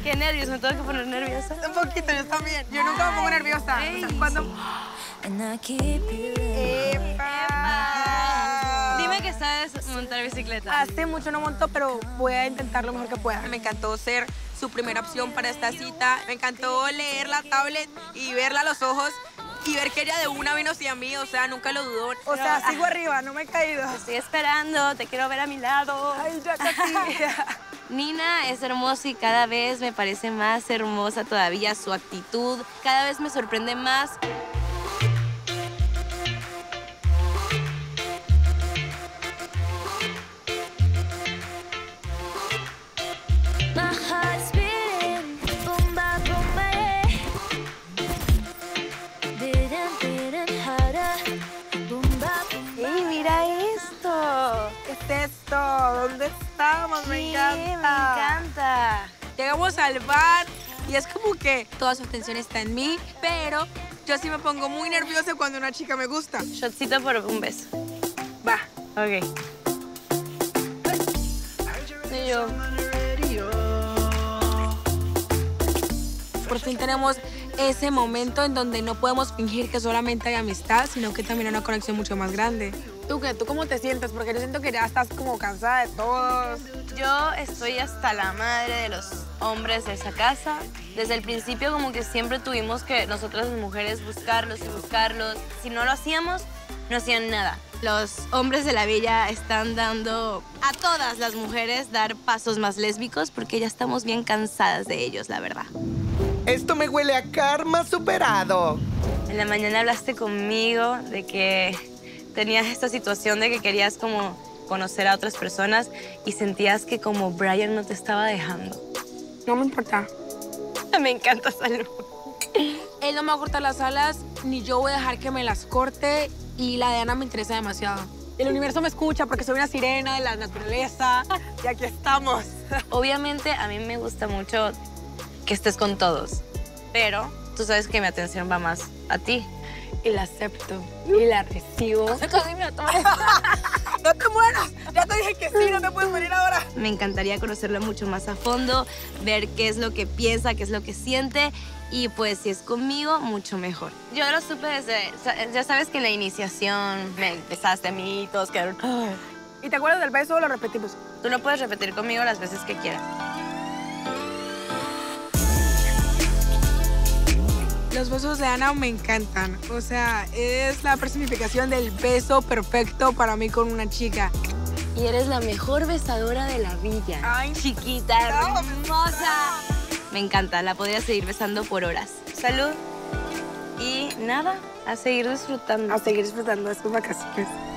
Qué nervios, me tengo que poner nerviosa. Un poquito, yo también. Yo nunca me pongo nerviosa. O sea, cuando... ¡Epa! Dime que sabes montar bicicleta. Hace mucho no monto, pero voy a intentar lo mejor que pueda. Me encantó ser su primera opción para esta cita. Me encantó leer la tablet y verla a los ojos y ver que ella de una vino hacia mí, o sea, nunca lo dudó. O sea, sigo arriba, no me he caído. Te estoy esperando, te quiero ver a mi lado. Ay, ya casi. Nina es hermosa y cada vez me parece más hermosa todavía su actitud. Cada vez me sorprende más. ¡Ey, mira esto! ¿Qué es esto? ¿Dónde estamos? Me encanta. Me encanta. Llegamos al bar y es como que toda su atención está en mí, pero yo sí me pongo muy nerviosa cuando una chica me gusta. Shotcito por un beso. Va. Ok. Y yo. Por fin tenemos ese momento en donde no podemos fingir que solamente hay amistad, sino que también hay una conexión mucho más grande. ¿Tú qué? ¿Tú cómo te sientes? Porque yo siento que ya estás como cansada de todos. Yo estoy hasta la madre de los hombres de esa casa. Desde el principio como que siempre tuvimos que nosotras las mujeres buscarlos y buscarlos. Si no lo hacíamos, no hacían nada. Los hombres de la villa están dando a todas las mujeres dar pasos más lésbicos porque ya estamos bien cansadas de ellos, la verdad. Esto me huele a karma superado. En la mañana hablaste conmigo de que tenías esta situación de que querías como conocer a otras personas y sentías que como Brian no te estaba dejando. No me importa. Me encanta Salud. Él no me va a cortar las alas, ni yo voy a dejar que me las corte, y la de Ana me interesa demasiado. El universo me escucha porque soy una sirena de la naturaleza y aquí estamos. Obviamente a mí me gusta mucho que estés con todos, pero tú sabes que mi atención va más a ti. Y la acepto y la recibo. No te mueras. Ya te dije que sí, no te puedes morir ahora. Me encantaría conocerlo mucho más a fondo, ver qué es lo que piensa, qué es lo que siente y pues si es conmigo, mucho mejor. Yo lo supe desde, ya sabes que en la iniciación me empezaste a mí y todos quedaron... ¿Y te acuerdas del beso o lo repetimos? Tú lo puedes repetir conmigo las veces que quieras. Los besos de Ana me encantan. O sea, es la personificación del beso perfecto para mí con una chica. Y eres la mejor besadora de la villa. Ay, chiquita, hermosa. Me encanta, la podría seguir besando por horas. Salud. Y nada, a seguir disfrutando. A seguir disfrutando de estas vacaciones.